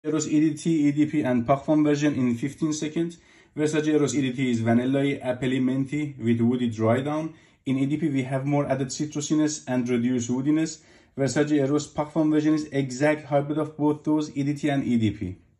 Eros edt, edp and Parfum version in 15 seconds. Versace Eros edt is vanilla, apple, minty with woody dry down. In edp we have more added citrusiness and reduced woodiness. Versace Eros Parfum version is exact hybrid of both those, edt and edp.